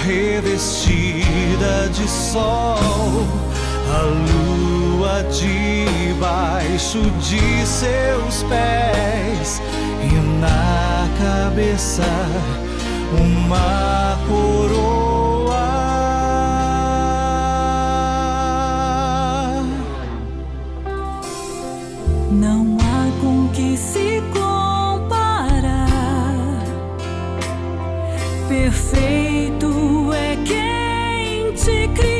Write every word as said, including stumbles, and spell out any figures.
revestida de sol, a lua debaixo de seus pés, e na cabeça uma coroa. Não há com que se comparar, perfeito é quem te criou.